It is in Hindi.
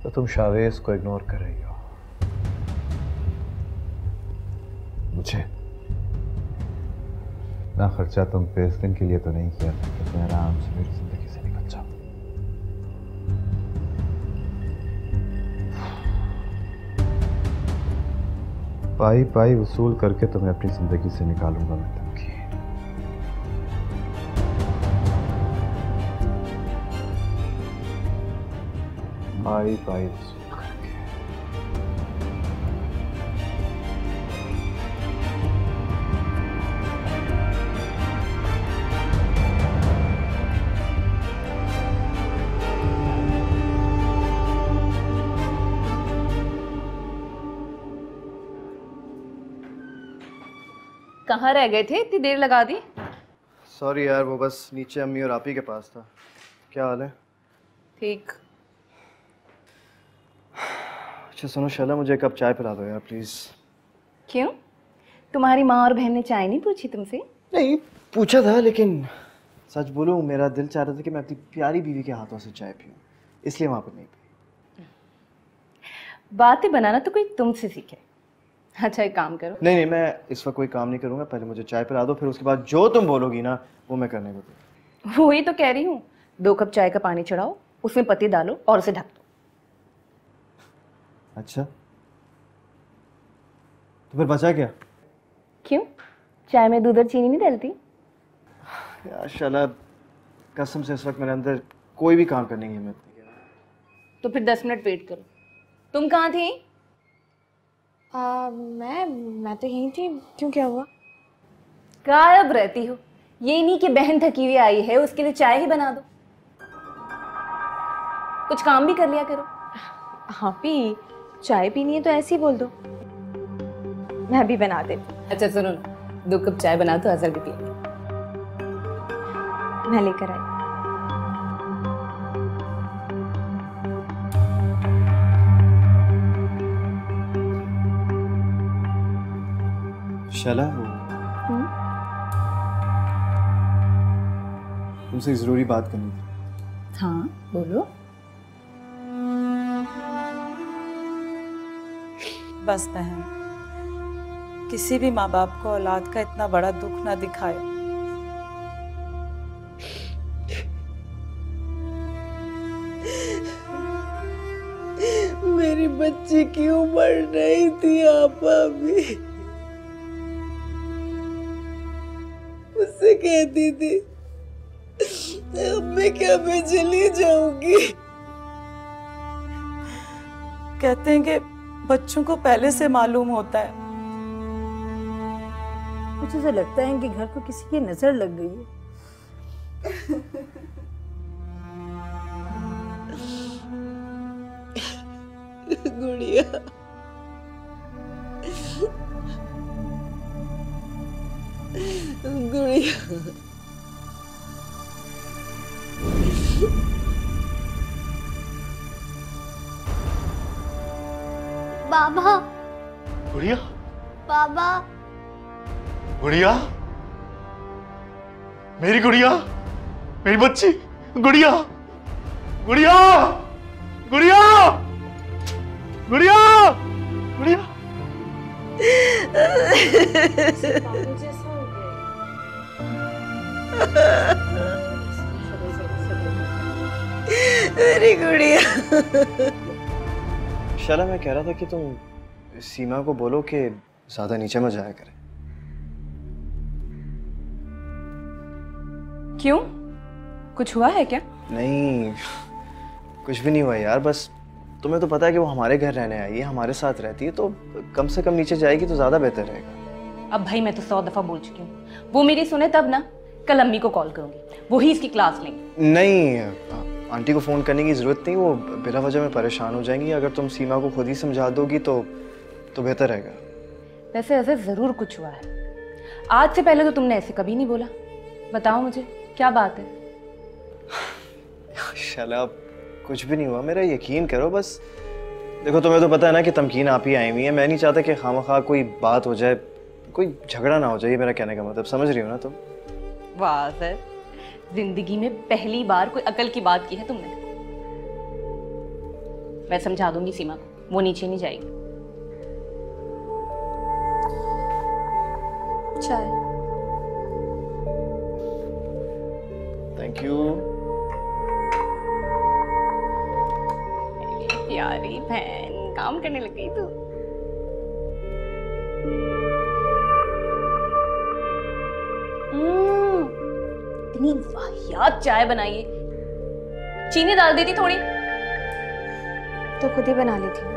तो तुम शावेज को इग्नोर कर रही हो। मुझे ना खर्चा तुम पे इस दिन के लिए तो नहीं किया था कि तुम आराम से मेरी जिंदगी से निकल जाओ। पाई पाई वसूल करके तुम्हें अपनी जिंदगी से निकालूंगा मैं तुमकी। पाई पाई वसूल करके। कहाँ रह गए थे? इतनी देर लगा दी। सॉरी यार, वो बस नीचे अम्मी और आपी के पास था। क्या हाल है? ठीक। अच्छा सुनो शैला, मुझे एक कप चाय पिला दो यार प्लीज। क्यों? तुम्हारी माँ और बहन ने चाय नहीं पूछी तुमसे? नहीं पूछा था, लेकिन सच बोलूं मेरा दिल चाह रहा था कि मैं अपनी प्यारी बीवी के हाथों से चाय पीऊं, इसलिए वहां पर नहीं पी। बातें बनाना तो कोई तुमसे सीखे। अच्छा एक काम करो। नहीं, मैं इस वक्त कोई काम नहीं करूंगा, पहले मुझे चाय पिला दो, फिर उसके बाद जो तुम बोलोगी ना वो मैं करने को दूँ। वही तो कह रही हूँ। 2 कप चाय का पानी चढ़ाओ, उसमें पत्ती डालो और उसे ढक दो। अच्छा तो फिर बचा क्या? क्यों? चाय में दूध और चीनी नहीं डलती? यार शैला कसम से इस वक्त मेरे अंदर कोई भी काम करने की हिम्मत नहीं है। तो फिर 10 मिनट वेट करो। तुम कहाँ थी? मैं तो यहीं थी। क्यों, क्या हुआ? गायब रहती हो। ये नहीं कि बहन थकी हुई आई है उसके लिए चाय ही बना दो। कुछ काम भी कर लिया करो। हाँ पी, चाय पीनी है तो ऐसे ही बोल दो, मैं भी बना देती। अच्छा सुनो ना, 2 कप चाय बना दो, अजहर भी पिएंगे। मैं लेकर आई। शैला वो तुमसे एक जरूरी बात करनी थी। हाँ बोलो। बस बहन, किसी भी माँ बाप को औलाद का इतना बड़ा दुख ना दिखाए। मेरी बच्ची क्यों मर रही थी आपा भी? मुझसे कहती थी अब मैं क्या मैं चली जाऊंगी। कहते हैं कि बच्चों को पहले से मालूम होता है। मुझे तो लगता है कि घर को किसी की नजर लग गई है। गुड़िया, गुड़िया, बाबा, गुड़िया, बाबा, गुड़िया, मेरी गुड़िया, मेरी बच्ची, गुड़िया, गुड़िया, गुड़िया, गुड़िया, गुड़िया। मेरी गुड़िया। शैला मैं कह रहा था कि तुम सीमा को बोलो कि ज्यादा नीचे मत जाया करे। क्यों? कुछ हुआ है क्या? नहीं कुछ भी नहीं हुआ यार, बस तुम्हें तो पता है कि वो हमारे घर रहने आई है, हमारे साथ रहती है, तो कम से कम नीचे जाएगी तो ज्यादा बेहतर रहेगा। अब भाई मैं तो 100 दफा बोल चुकी हूँ, वो मेरी सुने तब ना। कल अम्मी को कॉल करूंगी, वो ही इसकी क्लास लेंगे। नहीं आंटी को फोन करने की जरूरत नहीं, वो बिला वजह में परेशान हो जाएंगी। अगर तुम सीमा को खुद ही समझा दोगी तो बेहतर रहेगा। वैसे ऐसे जरूर कुछ हुआ है। आज से पहले तो तुमने ऐसे कभी नहीं बोला। बताओ मुझे क्या बात है? शैला कुछ भी नहीं हुआ, मेरा यकीन करो। बस देखो तुम्हें तो पता है ना कि तमकीन आप ही आई हुई है। मैं नहीं चाहता कि खामखा कोई बात हो जाए, कोई झगड़ा ना हो जाए। ये मेरा कहने का मतलब समझ रही हो ना तुम? वाह सर, जिंदगी में पहली बार कोई अकल की बात की है तुमने। मैं समझा दूंगी सीमा को, वो नीचे नहीं जाएगी। चाय। Thank you. प्यारी बहन, काम करने लग गई तू। इतनी वाहियात चाय बनाई है, चीनी डाल देती थोड़ी। तो खुद ही बना लेती हूँ।